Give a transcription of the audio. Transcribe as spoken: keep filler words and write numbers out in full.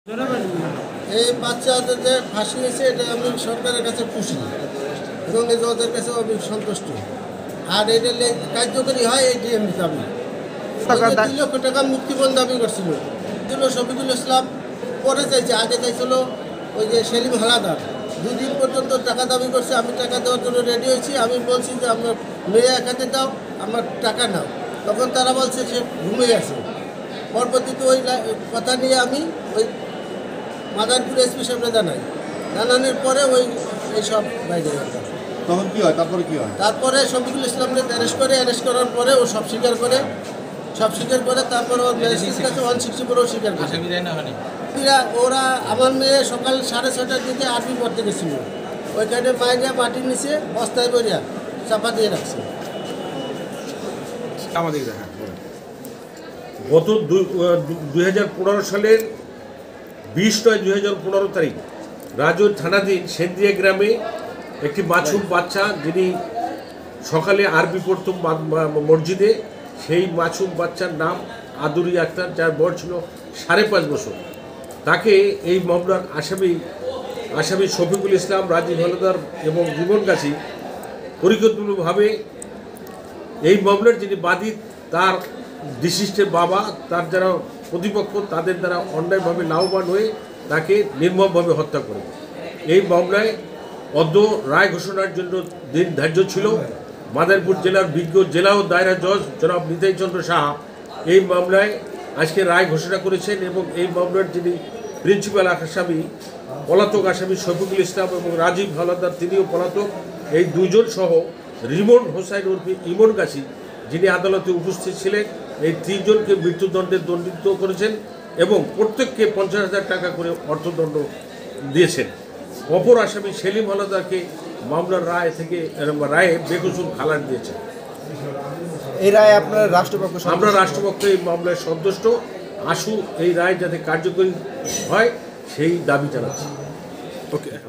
এই বাচ্চাদের যে ফাঁসি হয়েছে এটা আমি সরকারের কাছে খুশি এবং এই জজের কাছে আমি সন্তুষ্ট। আর এটা কার্যকরী হয় এই ডিএমডি দাবি দুই লক্ষ টাকা মুক্তিপণ দাবি করছিল শফিকুল ইসলাম, পরে চাইছে, আগে চাইছিল ওই যে সেলিম হালাদার। দুদিন পর্যন্ত টাকা দাবি করছে, আমি টাকা দেওয়ার জন্য রেডি হয়েছি। আমি বলছি যে আমার মেয়ে একাতে দাও, আমার টাকা নাও। তখন তারা বলছে সে ঘুমিয়ে গেছে। পরবর্তীতে ওই কথা নিয়ে আমি ওই মাদারপুর এসপি সামনে জানাই, জানানোর পরে ওই এইসব বাইরে তখন কী হয়? তারপরে কী হয়? তারপরে শফিকুল ইসলামকে অ্যারেস্ট করে অ্যারেস্ট করার পরে ও সব স্বীকার করে সব স্বীকার করে তারপরে ওর ম্যাজিস্ট্রেটের কাছে ওয়ান সিক্সটি ফোরও স্বীকার করে। ওরা আমার মেয়ে সকাল সাড়ে ছটার দিকে আর্মি পড়তে গেছিল, ওইখানে মাইরা মাটির নিচে বস্তায় বইয়া চাপা দিয়ে রাখছে। আমাদের গত দুই হাজার পনেরো সালের বিশ নয় দুই হাজার পনেরো তারিখ রাজৈর থানাধীন সেন্দ্রিয়া গ্রামে একটি মাসুম বাচ্চা, যিনি সকালে আরবি পড়ত মসজিদে, সেই মাসুম বাচ্চার নাম আদুরি আক্তার, যার বয়স ছিল সাড়ে পাঁচ বছর। তাকে এই মামলার আসামি আসামি শফিকুল ইসলাম, রাজীব হালদার এবং জীবন গাছি পরিকল্পিতভাবে এই মামলার যিনি বাদী তার ডিসিস্টের বাবা, তার যারা প্রতিপক্ষ, তাদের দ্বারা অন্যায়ভাবে লাভবান হয়ে তাকে নির্মমভাবে হত্যা করে। এই মামলায় অদ্য রায় ঘোষণার জন্য দিন ধার্য ছিল। মাদারীপুর জেলার বিজ্ঞ জেলা ও দায়রা জজ জনাব নিতাই চন্দ্র সাহা এই মামলায় আজকে রায় ঘোষণা করেছেন এবং এই মামলার যিনি প্রিন্সিপাল আসামি, পলাতক আসামি শফিকুল ইসলাম এবং রাজীব হালদার, তিনিও পলাতক, এই দুজন সহ রিমন হোসাইন উর্ফি ইমন গাছি, যিনি আদালতে উপস্থিত ছিলেন, এই তিনজনকে মৃত্যুদণ্ডে দণ্ডিত করেছেন এবং প্রত্যেককে পঞ্চাশ হাজার টাকা করে অর্থদণ্ড দিয়েছেন। অপর আসামি সেলিম হালদারকে মামলার রায় থেকে রায়ে বেকসুর খালাস দিয়েছেন। এই রায় আপনার রাষ্ট্রপক্ষ? আমরা রাষ্ট্রপক্ষ এই মামলায় সন্তুষ্ট। আশু এই রায় যাতে কার্যকরী হয় সেই দাবি জানাচ্ছি। ওকে।